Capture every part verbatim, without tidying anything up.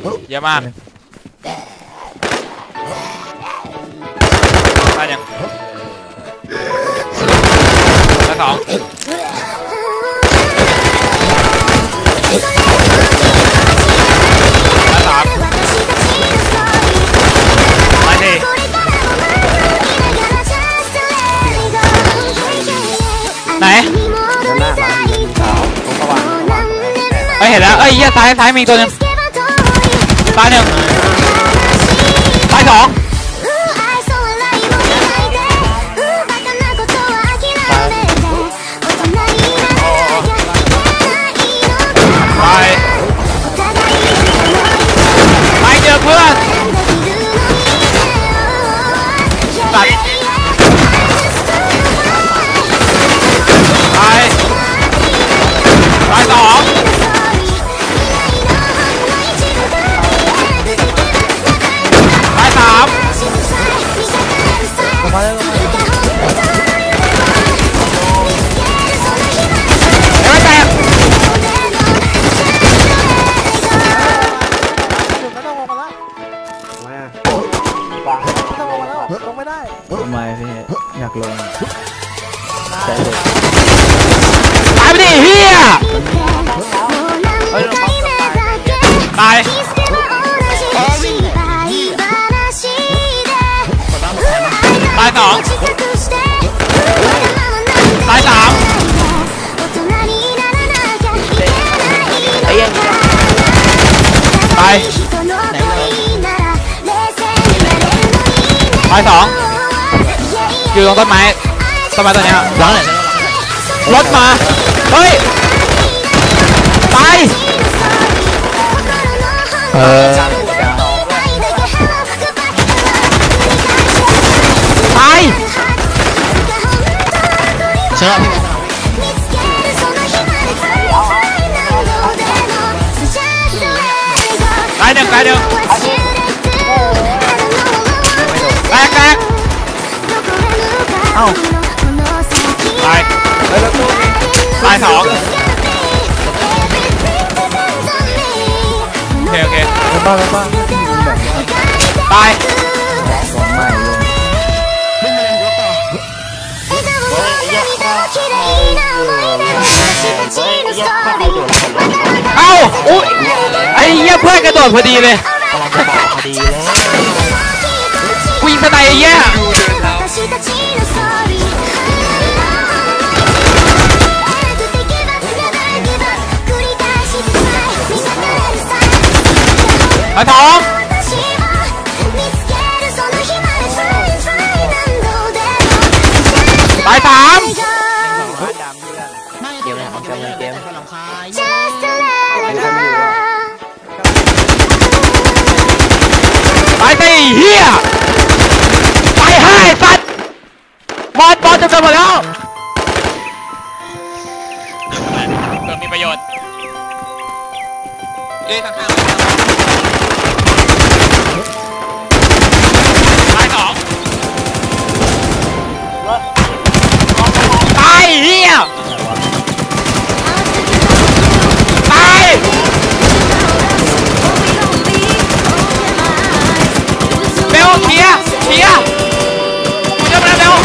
เยอะมากได้ยังแล้วสองแล้วสามมาทีไหนเฮ้ยเห็นแล้วเอ้ยเหี้ยซ้ายซ้ายมีตัวนึงซ้ายหนึ่งซ้ายสองไปไปเจอเพื่อนตัดไปไปสองไปสามมาเลยไม่แตกลงไม่ได้ทำไมพี่อยากลงใจเด็ดตายไปดิเฮียตายตายสองตายสามตายตายสองอยู่ตรงต้นไม้ต้นไม้ตัวนี้หลังไหนรถมาเฮ้ยตายเออตายเชื่อตายหนึ่งตายหนึ่งแตกแตกเอ้าตายตายสองโอเคโอเคบ้าบ้าตายสองใหม่ลงเอ้าอุ้ยไอ้เหี้ยเพื่อนกระโดดพอดีเลยพอดีเลยกูยิงสไนไอ้เหี้ยมาท้องตายสามเกมไหนของเกมเกมตายสี่เฮียตายห้าสัตว์บอลบอลจะเกิดหมดแล้วเกิดมีประโยชน์เอ้ยข้างๆตายสองตายเฮียตายเบลเคียเคียเร็วเร็วเร็ว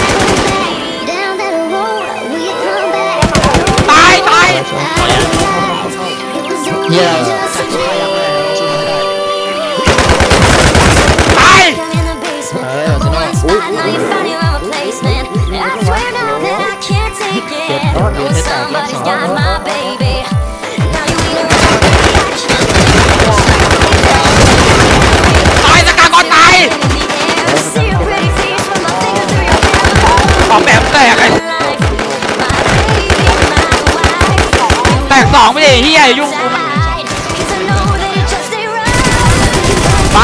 ตายตายเยี่ยตายเออจะนอนอุ้ยเจ็บรอดอยู่ที่แตกรอบสองตายสกาก่อนตายขอแบบแตกไอ้แตกสองไม่ได้เฮียยุ่งกูไป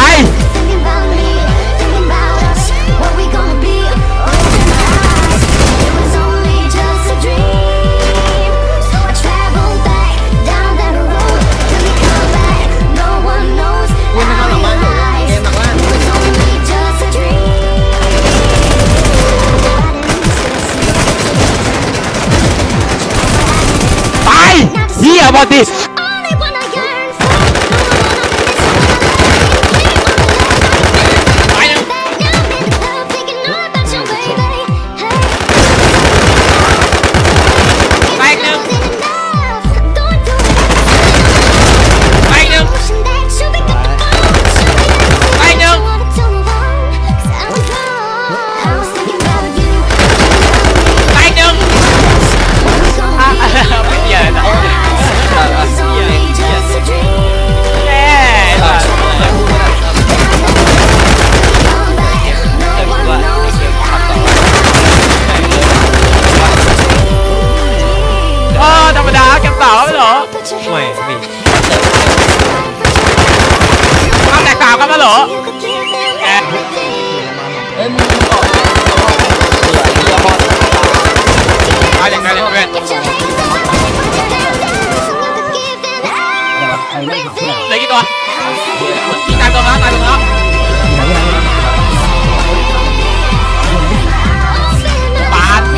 เฮียบอลดิครับฮัลโหลแกเฮ้ยมึงมึงออกตายเลยตายเลยเพื่อนไอ้เรื่องของเหลือกี่ตัวยิงตายตัวแล้วตายตัวแล้วปาด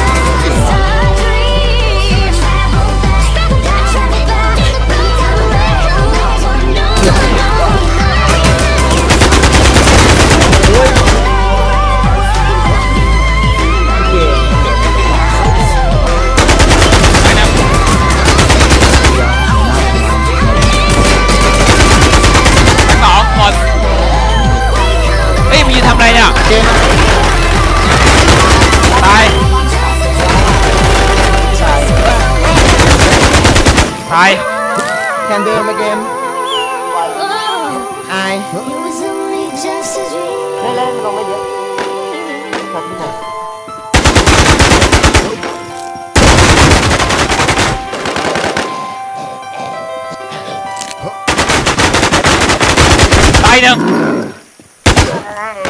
สองคนเฮ้ยมึงยืนทำอะไรเนี่ยตายตายแคนเดินมาเกมไอเล่นเล่นลงไม่เยอะครับพี่ผมตายหนึ่ง